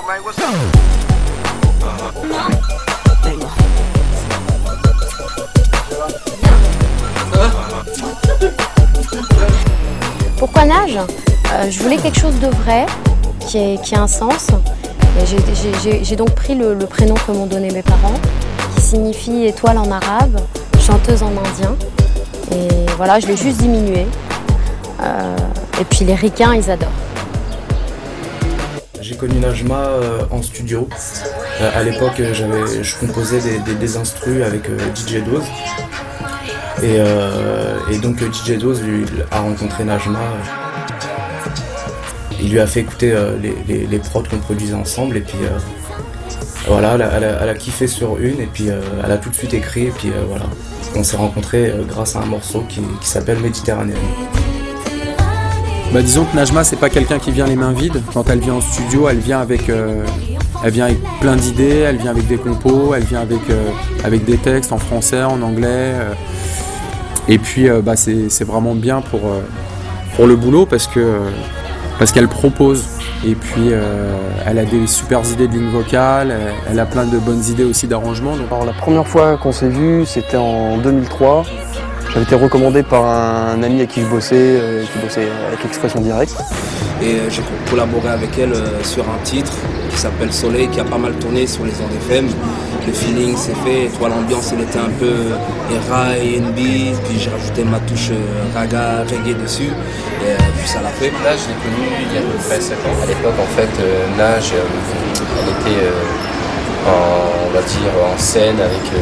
Pourquoi nage? Je voulais quelque chose de vrai, qui ait un sens. J'ai donc pris le prénom que m'ont donné mes parents, qui signifie étoile en arabe, chanteuse en indien. Et voilà, je l'ai juste diminué. Et puis les ricains, ils adorent. J'ai connu Najma en studio. À l'époque, je composais des instrus avec DJ Dose. Et donc DJ Dose lui a rencontré Najma. Il lui a fait écouter les prods qu'on produisait ensemble. Et puis voilà, elle a kiffé sur une. Et puis elle a tout de suite écrit. Et puis voilà, on s'est rencontrés grâce à un morceau qui s'appelle Méditerranéenne. Bah, disons que Najma, c'est pas quelqu'un qui vient les mains vides. Quand elle vient en studio, elle vient avec plein d'idées, elle vient avec des compos, elle vient avec des textes en français, en anglais. Et puis bah, c'est vraiment bien pour le boulot parce qu'elle propose. Et puis elle a des super idées de ligne vocale, elle a plein de bonnes idées aussi d'arrangement. Alors la première fois qu'on s'est vu, c'était en 2003. J'avais été recommandé par un ami à qui je bossais, qui bossait avec Expression Directe. Et j'ai collaboré avec elle sur un titre qui s'appelle Soleil, qui a pas mal tourné sur les ondes FM. Le feeling s'est fait, toi l'ambiance elle était un peu era et NB, puis j'ai rajouté ma touche raga, reggae dessus, et puis ça l'a fait. Nage, je l'ai connue il y a à peu près 7 ans. À l'époque en fait, Nage, elle était on va dire en scène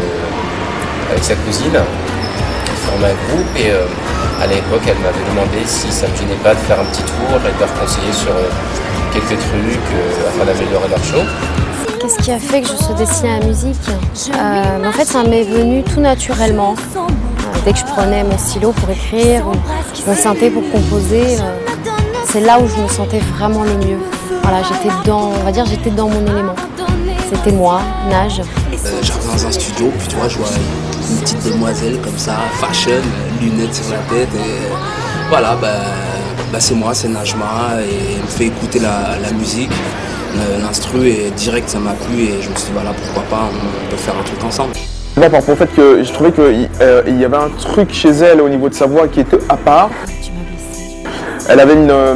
avec sa cousine. On a un groupe et à l'époque elle m'avait demandé si ça me gênait pas de faire un petit tour et de leur conseiller sur quelques trucs afin d'améliorer leur show. Qu'est-ce qui a fait que je sois destinée à la musique? En fait, ça m'est venu tout naturellement. Dès que je prenais mon stylo pour écrire ou mon synthé pour composer, c'est là où je me sentais vraiment le mieux. Voilà, j'étais dans mon élément. C'était moi, Nage. J'arrive dans un studio, puis tu vois, je vois une petite demoiselle comme ça, fashion, lunettes sur la tête, et voilà, c'est moi, c'est Najma, et elle me fait écouter la musique, l'instru, et direct ça m'a plu, et je me suis dit, voilà, pourquoi pas, on peut faire un truc ensemble. D'abord, pour le fait que je trouvais qu'il y avait un truc chez elle au niveau de sa voix qui était à part. Elle avait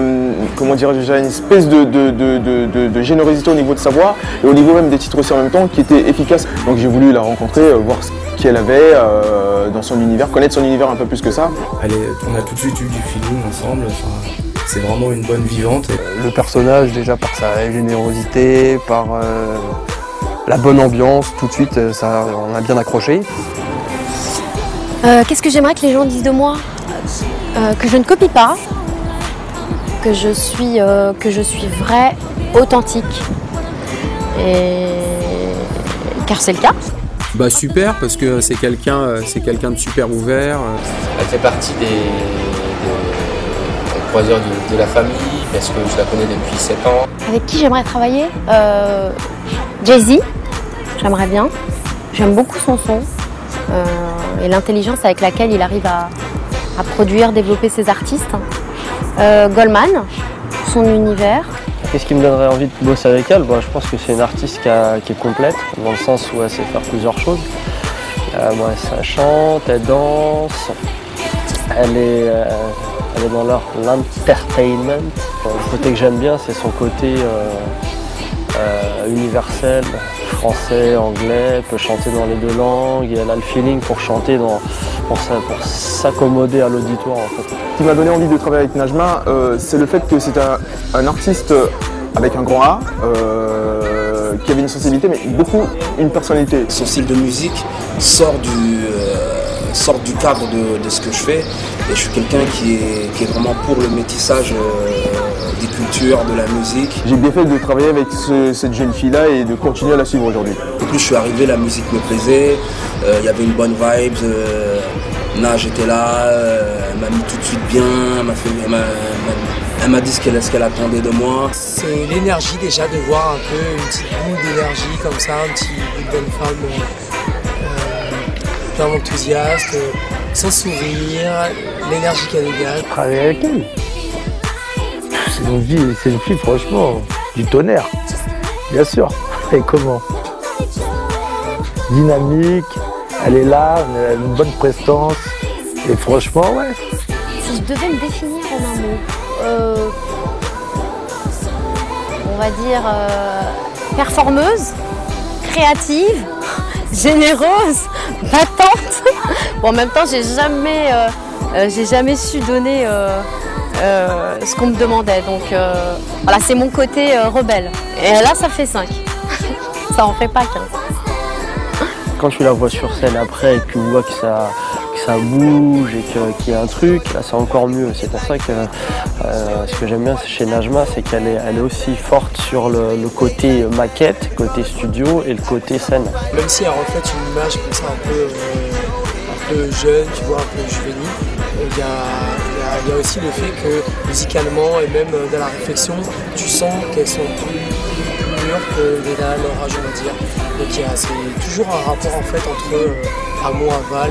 une espèce de générosité au niveau de sa voix et au niveau même des titres aussi en même temps qui était efficace. Donc j'ai voulu la rencontrer, voir ce qu'elle avait dans son univers, connaître son univers un peu plus que ça. On a tout de suite eu du feeling ensemble, c'est vraiment une bonne vivante. Le personnage déjà par sa générosité, par la bonne ambiance, tout de suite on a bien accroché. Qu'est-ce que j'aimerais que les gens disent de moi? Que je ne copie pas. Que je suis vraie, authentique. Car c'est le cas. Bah super, parce que c'est quelqu'un de super ouvert. Elle fait partie des croiseurs de la famille, parce que je la connais depuis 7 ans. Avec qui j'aimerais travailler? Jay-Z, j'aimerais bien. J'aime beaucoup son son et l'intelligence avec laquelle il arrive à produire, développer ses artistes. Goldman, son univers. Qu'est-ce qui me donnerait envie de bosser avec elle? Je pense que c'est une artiste qui est complète, dans le sens où elle sait faire plusieurs choses. Elle chante, elle danse, elle est dans l'entertainment. Le côté que j'aime bien, c'est son côté universel, français, anglais, elle peut chanter dans les 2 langues, et elle a le feeling pour chanter, pour s'accommoder à l'auditoire en fait. Ce qui m'a donné envie de travailler avec Najma, c'est le fait que c'est un artiste avec un grand A, qui avait une sensibilité, mais beaucoup une personnalité. Son style de musique sort du cadre de ce que je fais, et je suis quelqu'un qui est vraiment pour le métissage des cultures, de la musique. J'ai bien fait de travailler avec cette jeune fille-là et de continuer à la suivre aujourd'hui. En plus, je suis arrivé, la musique me plaisait, il y avait une bonne vibe, Nage était là, elle m'a mis tout de suite bien, elle m'a dit ce qu'elle attendait de moi. C'est l'énergie déjà, de voir un peu une petite boule d'énergie comme ça, une bonne femme plein d'enthousiasme, son sourire, l'énergie qu'elle dégage. Travailler avec elle, c'est une fille franchement du tonnerre. Bien sûr. Et comment? Dynamique, elle est là, elle a une bonne prestance. Et franchement, ouais. Si je devais me définir en un mot, on va dire performeuse, créative, généreuse, battante. Bon, en même temps, j'ai jamais su donner ce qu'on me demandait. Donc voilà, c'est mon côté rebelle. Et là, ça fait 5. Ça en fait pas 15. Quand tu la vois sur scène après et que tu vois que ça bouge et qu'il y a un truc, là c'est encore mieux. C'est pour ça que ce que j'aime bien chez Najma, c'est qu'elle est aussi forte sur le côté maquette, côté studio et le côté scène. Même si elle reflète une image comme ça un peu jeune, tu vois, un peu juvénile, il y a aussi le fait que musicalement et même dans la réflexion, tu sens qu'elles sont plus mûres que les à leur âge, on va dire. Donc c'est toujours un rapport en fait entre amont, aval,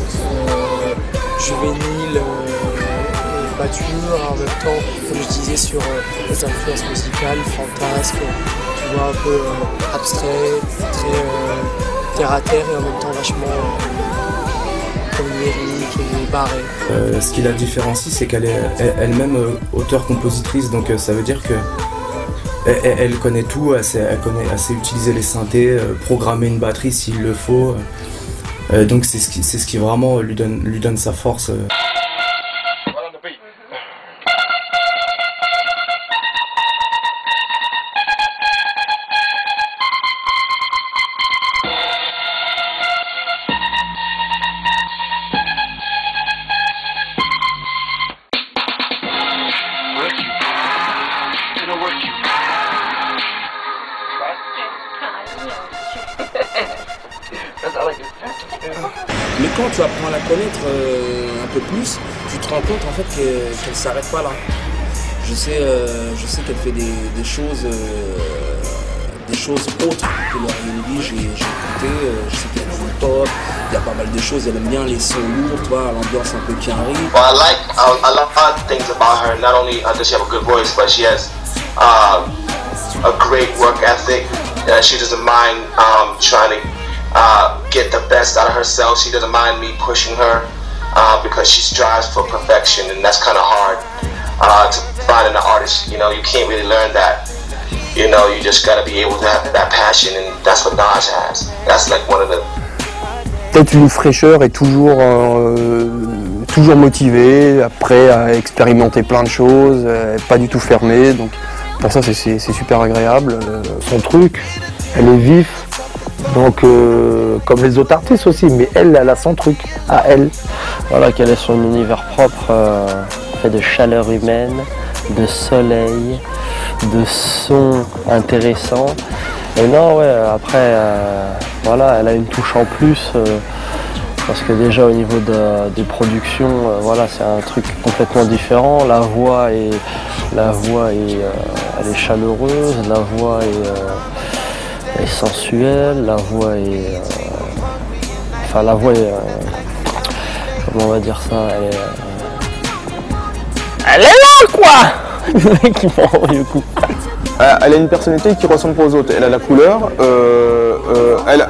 juvénile, mature, en même temps, comme je disais, sur les influences musicales, fantasques, tu vois, un peu abstrait, très terre à terre et en même temps vachement onirique et barré. Ce qui la différencie, c'est qu'elle est elle-même auteure-compositrice, donc ça veut dire que elle connaît tout, elle sait utiliser les synthés, programmer une batterie s'il le faut. Donc c'est ce qui vraiment lui donne sa force. Mais quand tu apprends à la connaître un peu plus, tu te rends compte en fait qu'elle s'arrête pas là. Je sais qu'elle fait des choses autres que le R&B. J'ai écouté, je sais qu'il y a du pop, il y a pas mal de choses. Elle aime bien les sons lourds, tu vois, l'ambiance un peu carrée. Well, I like a lot of things about her. Not only does she have a good voice, but she has a great work ethic. She doesn't mind trying to get the best out of herself. She doesn't mind me pushing her because she strives for perfection, and that's kind of hard to find in an artist. You know, you can't really learn that. You know, you just gotta be able to have that passion, and that's what Naj has. That's like one of the... Peut-être une fraîcheur et toujours motivée, prêt à expérimenter plein de choses, pas du tout fermée. Donc pour ça c'est super agréable. Son truc, elle est vif. Donc comme les autres artistes aussi, mais elle a son truc à elle. Voilà, qu'elle ait son univers propre, fait de chaleur humaine, de soleil, de sons intéressants. Et non, ouais, après, voilà, elle a une touche en plus, parce que déjà au niveau des productions, voilà, c'est un truc complètement différent. La voix est elle est chaleureuse, la voix est sensuelle, la voix est... comment on va dire ça, elle est là, quoi. Le mec, il m'en rend le coup. Elle a une personnalité qui ressemble pas aux autres. Elle a la couleur. Elle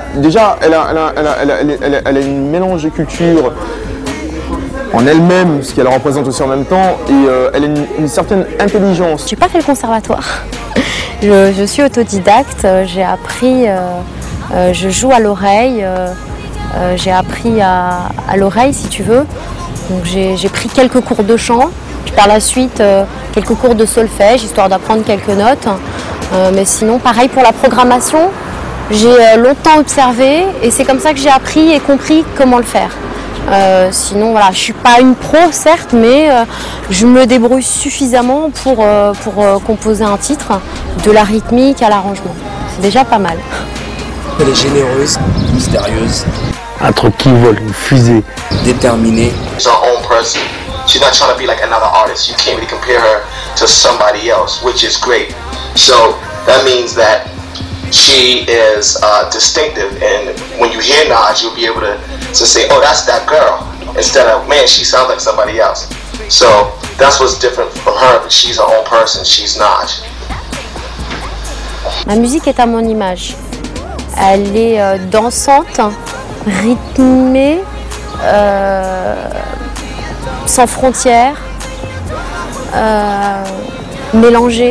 a une mélange de culture en elle-même, ce qu'elle représente aussi en même temps, et elle a une certaine intelligence. J'ai pas fait le conservatoire. Je suis autodidacte. J'ai appris. Je joue à l'oreille. J'ai appris à l'oreille, si tu veux. Donc j'ai pris quelques cours de chant. Puis par la suite, quelques cours de solfège, histoire d'apprendre quelques notes. Mais sinon, pareil pour la programmation, j'ai longtemps observé et c'est comme ça que j'ai appris et compris comment le faire. Sinon, voilà, je ne suis pas une pro, certes, mais je me débrouille suffisamment pour composer un titre, de la rythmique à l'arrangement. C'est déjà pas mal. Elle est généreuse, mystérieuse. Un truc qui vole, une fusée. Déterminée. She's not trying to be like another artist. You can't really compare her to somebody else, which is great. So that means that she is distinctive, and when you hear Naj, you'll be able to say, oh, that's that girl, instead of, man, she sounds like somebody else. So that's what's different from her, but she's her own person, she's Naj. Ma musique est à mon image. Elle est dansante, rythmée, sans frontières, mélangée.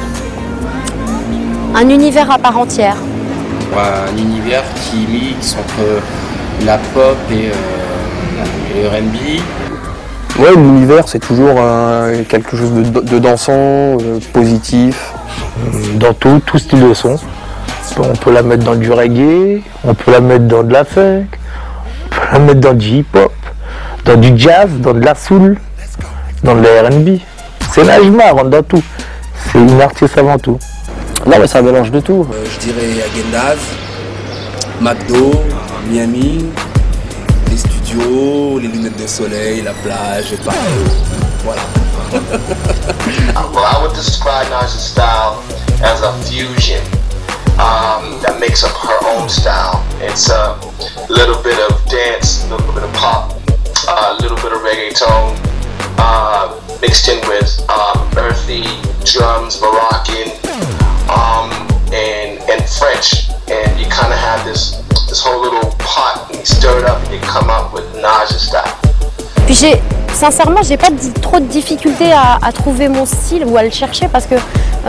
Un univers à part entière. Un univers qui mixe entre la pop et le R&B. Ouais, l'univers c'est toujours quelque chose de dansant, positif. Dans tout style de son. On peut la mettre dans du reggae, on peut la mettre dans de la funk, on peut la mettre dans du hip-hop, dans du jazz, dans de la soul, dans le R&B. C'est Najma, rentre dans tout. C'est une artiste avant tout. Non mais c'est un mélange de tout. Je dirais Agendaz, McDo, Miami, les studios, les lunettes de soleil, la plage, et pareil. Voilà. Well, I would describe Naja's style as a fusion that makes up her own style. It's a little bit of dance, a little bit of pop, a little bit of reggaeton, mixed in with earthy drums, Moroccan, and French. And you kind of have this whole little pot, and you stir it up, and you come up with Naja's style. Puis sincèrement, j'ai pas trop de difficultés à trouver mon style ou à le chercher parce que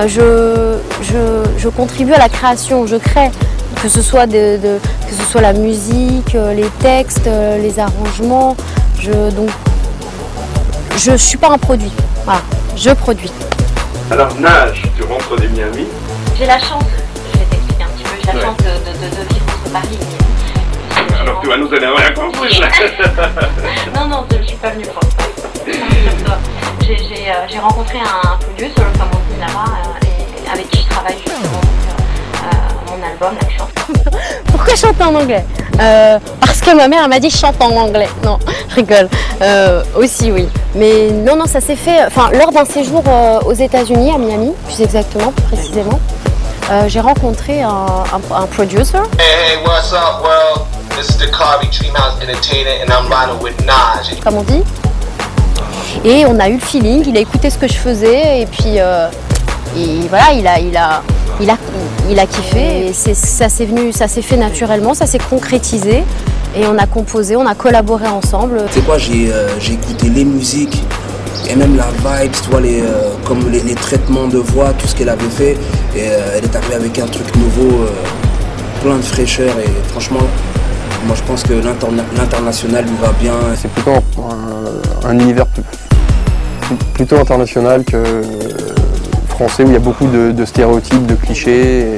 je contribue à la création, je crée, que ce soit la musique, les textes, les arrangements. Donc, je suis pas un produit. Voilà, je produis. Alors Naj, tu rentres des Miami. J'ai la chance, je vais t'expliquer un petit peu, j'ai la chance de vivre entre Paris et Miami. Alors tu vas nous donner un conseil. Non, je ne suis pas venue pour ça. J'ai rencontré un producer, comme on dit là-bas, avec qui je travaille justement mon album, La Chance. Pourquoi chanter en anglais? Parce que ma mère m'a dit chante en anglais. Non, je rigole. Aussi, oui. Mais non, ça s'est fait lors d'un séjour aux États-Unis, à Miami, plus exactement, plus précisément. J'ai rencontré un producer. Hey, what's up, world? This is the Carby Dreamhouse Entertainer and I'm riding with Naj. Comme on dit. Et on a eu le feeling, il a écouté ce que je faisais et puis et voilà, il a kiffé. Et ça s'est fait naturellement, ça s'est concrétisé et on a composé, on a collaboré ensemble. Tu sais quoi, j'ai écouté les musiques et même la vibe, tu vois, comme les traitements de voix, tout ce qu'elle avait fait. Et elle est arrivée avec un truc nouveau, plein de fraîcheur et franchement, moi je pense que l'international lui va bien. C'est plutôt un univers plutôt international que français où il y a beaucoup de stéréotypes, de clichés. Et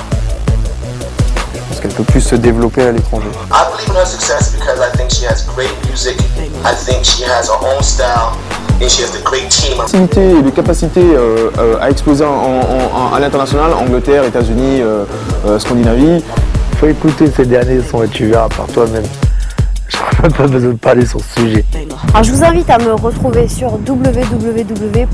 je pense qu'elle peut plus se développer à l'étranger. I believe in her success because I think she has great music. I think she has her own style. And she has a great team. Et de capacité à exploser à l'international, Angleterre, États-Unis, Scandinavie. Faut écouter ces derniers sons et tu verras par toi-même. Je n'aurai même pas besoin de parler sur ce sujet. Alors je vous invite à me retrouver sur www.myspace.com/Naj-official.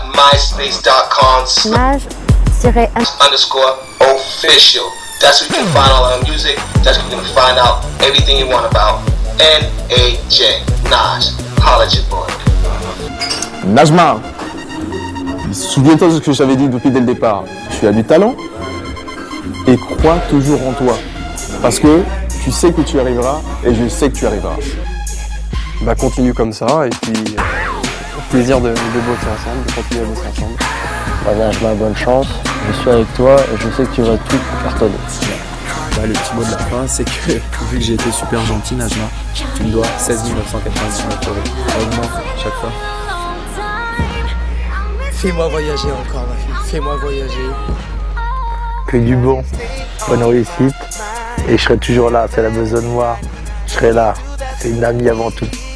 That's where you can find all our music. That's where you can find out everything you want about N-A-J. Naj. Holla at your boy. Najma, souviens-toi de ce que j'avais dit depuis dès le départ. Tu as du talent et crois toujours en toi. Parce que tu sais que tu arriveras et je sais que tu arriveras. Bah continue comme ça et puis plaisir de bosser ensemble, de continuer à bosser ensemble. Bah, Najma, bonne chance, je suis avec toi et je sais que tu vas tout cartonner. Bah, le petit mot de la fin, c'est que vu que j'ai été super gentil, Najma, tu me dois 16 999 €. Augmente chaque fois. Fais-moi voyager encore, ma fille. Fais-moi voyager. Que du bon, bonne réussite. Et je serai toujours là, c'est la besogne noire. Je serai là. C'est une amie avant tout.